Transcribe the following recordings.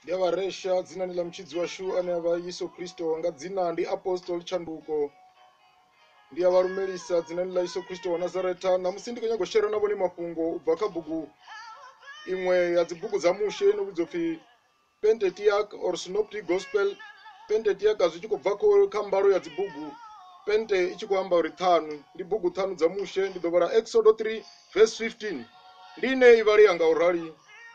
Ndiavaresha dzina ni la mchidzi washu ane ava Yesu Kristo nga dzina ndi Apostol Chanduko. Ndiavarumelisa dzina ni la Yesu Kristo wa Nazareta namusi ndikanyagoshera navo ni mafhungo ubva kha bugu imwe ya dzibhuku dza mushe inovidzwa pfi Pentateuch or Synoptic Gospel. Pentateuch zwi tshi khou bva kha mbalo ya dzibhugu pente i tshi khou amba uri ṱhanu ndi bugu ṱhanu dza mushe. Ndi ḓo vhala Exodus 3 verse 15 ndi ine i vhalea nga urali: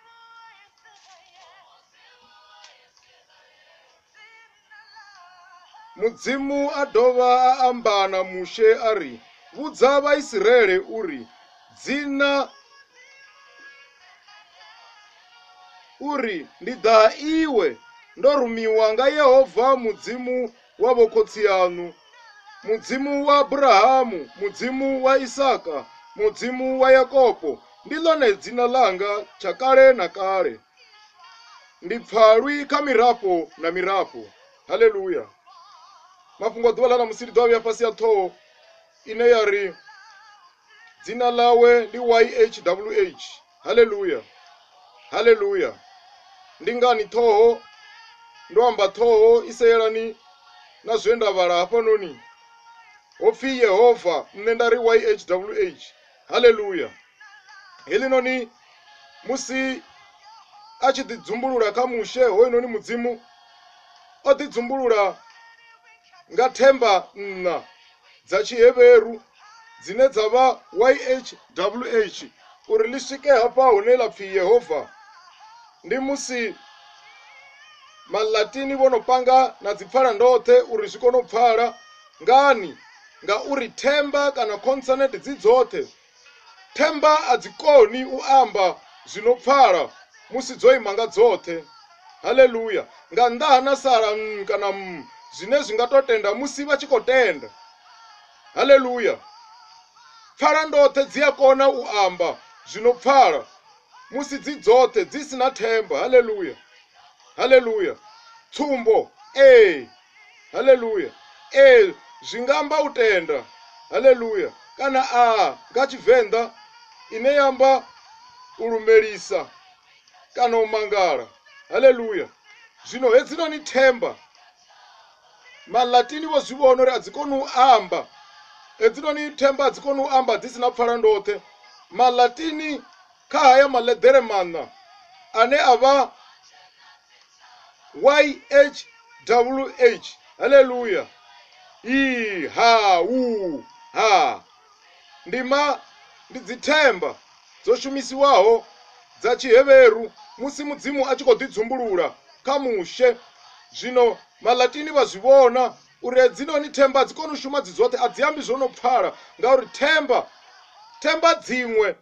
Mudzimu a dovha a amba na mushe ari, vhudza Vaisraele uri dzina uri ndi ḓa iwe ndo rumiwa nga Yehova mudzimu wa vhokhotsi yanu, mudzimu wa Abrahamu, mudzimu wa Isaka, mudzimu wa Yakobo. Ndi ḽone dzina langa tsha kale na kale, ndi pfhalwi kha mirafho na mirafho. Haleluya. Mafhungo a ḓuvha ḽa ṋamusi ndi ḓo a vhuya fhasi ya ṱhoho ine ya ri dzina ḽawe ndi YHWH. Haleluya, haleluya. Ndi ngani ṱhoho? Ndo amba ṱhoho i seyelani na zwe nda vhala hafhanoni ho pfi Yehova, nṋe nda ri YHWH. Haleluya. Heḽinoni musi a tshi ḓidzumbulula kha mushe hoyunoni mudzimu o ḓidzumbulula nga themba nṋa dza Tshiheberu dzine dza vha YHWH uri ḽi swike hafha hune ḽa pfi Yehova. Ndi musi Malatini vho no panga na dzipfhala ndoṱhe uri zwi kone u pfhala. Ngani? Ngauri themba kana consonant dzi dzoṱhe, themba a dzi koni u amba zwino pfhala musi dzo ima nga dzoṱhe. Haleluya. Nga nnḓa ha na sala kana zwine zwi nga to tenda musi vha tshi khou tenda. Haleluya. Pfhala ndoṱhe dzi a kona u amba zwino pfhala musi dzi dzoṱhe dzi sina themba. Haleluya, haleluya. Tsumbo haleluya, zwi nga amba u tenda. Haleluya. Kana nga Tshivenḓa ine ya amba u lumelisa kana u mangala. Haleluya. Zwino hedzinoni themba Malatini vho zwi vhona uri a dzi koni u amba. Hedzinoni themba a dzi koni u amba dzi sina pfhala ndoṱhe. Malatini kha haya maḽeḓere maṋa ane a vha YHWH. Haleluya. Ndi dzithemba dzo shumisiwaho dza Tshiheberu musi mudzimu a tshi khou ḓidzumbulula kha mushe. Zwino Malatini vha zwi vhona uri hedzinoni themba dzi kone u shuma dzi dzoṱhe, a dzi ambi zwo no pfhala ngauri themba dziṅwe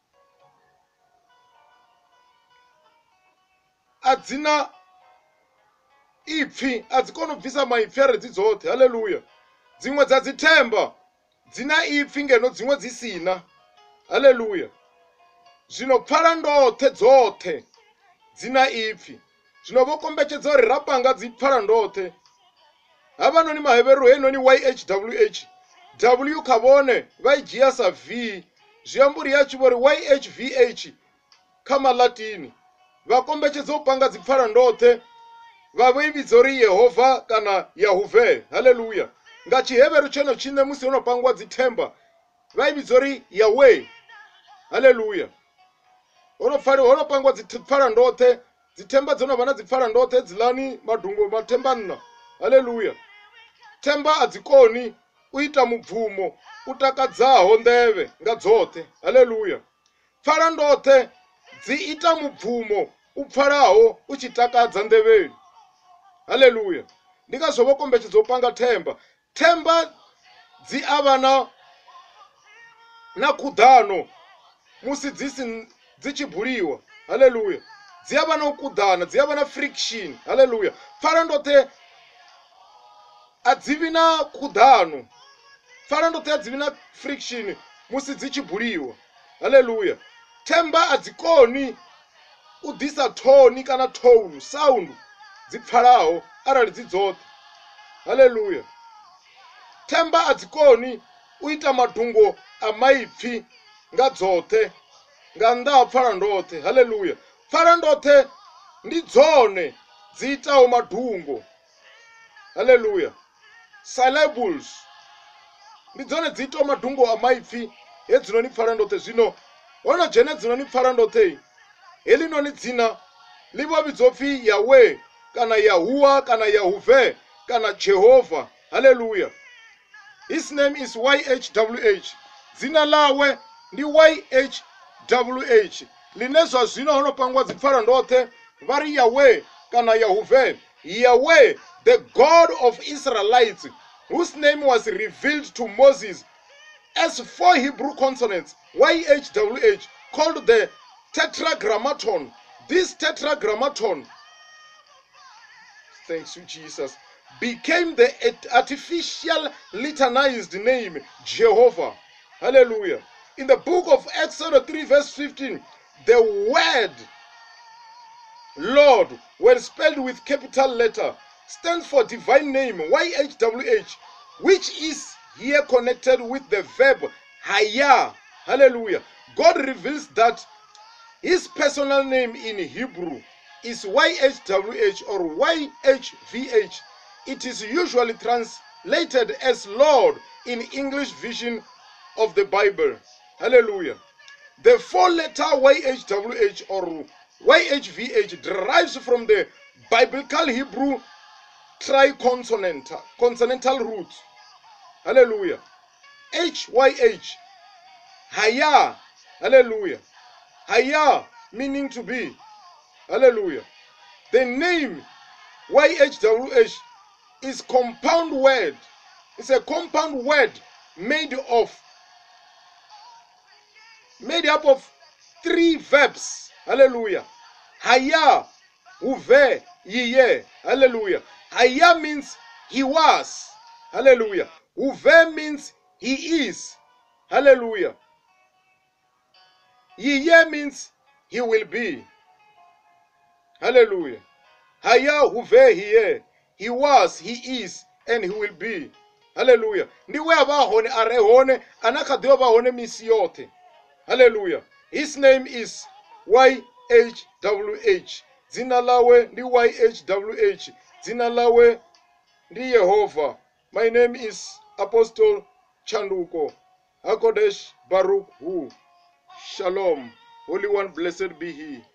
a dzina ipfi, a dzi koni u bvisa maipfi a re dzi dzoṱhe. Haleluya. Dziṅwe dza dzi themba dzina ipfi ngeno dziṅwe dzi sina. Haleluya. Zwino pfhala ndoṱhe dzoṱhe dzina ipfi. Zwino vho kombetshedza uri ra panga dzi pfhala ndoṱhe havhanoni Maheberu heinoni YHWH, W kha vhone vha i dzhia sa V, zwi amba uri ya tshi vho ri YHVH kha Malatini. Vha kombetshedza u panga dzi pfhala ndoṱhe vha vho i vhidza uri Yehova kana Yahuve. Haleluya. Nga Tshiheberu tshone tshine musi ho no pangiwa dzi themba vha i vhidza uri Yahweh. Haleluya. Ho no pangiwa dzi pfhala ndoṱhe, dzi themba dzo no vha na dzi pfhala ndoṱhe dzilani madungo mathemba nṋa. Haleluya. Themba a dzi koni u ita mubvumo u takadzaho nḓevhe nga dzoṱhe. Haleluya. Pfhala ndoṱhe dzi ita mubvumo u pfhalaho u tshi takadza nḓevheni. Haleluya. Ndi ngazwo vho kombetshedza u panga themba. Themba dzi avha na khuḓano musi dzi tshi buliwa. Haleluya. Dzi avha na u kuḓana, dzi avha na friction. Haleluya. Pfhala ndoṱhe a dzi vhi na khuḓano. Pfhala ndoṱhe a dzi vhi na friction musi dzi tshi buliwa. Haleluya. Themba a dzi koni u ḓisa thoni kana tone sound dzi pfhalaho arali dzi dzoṱhe. Haleluya. Themba a dzi koni u ita madungo a maipfi nga dzoṱhe nga nnḓa ha pfhala ndoṱhe. Haleluya. Pfhala ndoṱhe ndi dzone dzi itaho madungo. Hallelujah. Syllables ndi dzone dzi itaho madungo a maipfi hedzinoni pfala ndoṱhe. Zwino hona dzhene dzinoni pfala ndoṱhe, heḽi noni dzina ḽi vho vhidzwa pfhi Yahweh kana Yahuwah kana Yahuve kana Jehovah. Hallelujah. His name is YHWH. Dzina ḽawe ndi YHWH, line zwa zwino hono pangiwa dzi pfala ndoṱhe vha ri Yahweh kana Yahuve. Yahweh, the God of Israelites, whose name was revealed to Moses as 4 Hebrew consonants, YHWH, called the Tetragrammaton. This Tetragrammaton, thanks you Jesus, became the artificial litanized name Jehovah. Hallelujah. In the book of Exodus 3 verse 15, the word Lord, when spelled with capital letter, stands for divine name YHWH, which is here connected with the verb Haya. Hallelujah. God reveals that his personal name in Hebrew is YHWH or YHVH. It is usually translated as Lord in English version of the Bible. Hallelujah. The 4-letter YHWH or YHVH derives from the biblical Hebrew consonantal root. Hallelujah. HYH, Haya. Hallelujah. Haya meaning to be. Hallelujah. The name YHWH is compound word. It's a compound word made up of 3 verbs. Hallelujah. Haya, Uve, Yiye. Hallelujah. Haya means he was. Hallelujah. Uve means he is. Hallelujah. Yiye means he will be. Hallelujah. Haya, Uve, Hiye. He was, he is, and he will be. Hallelujah. Ndiwe abahone arehone anakadiwa bahone misi yote. Hallelujah. His name is YHWH. Dzina lawe ndi YHWH. Dzina lawe ndi Yehovah. My name is Apostle Chanduko. Hakodesh Baruch Hu. Shalom. Holy One, blessed be He.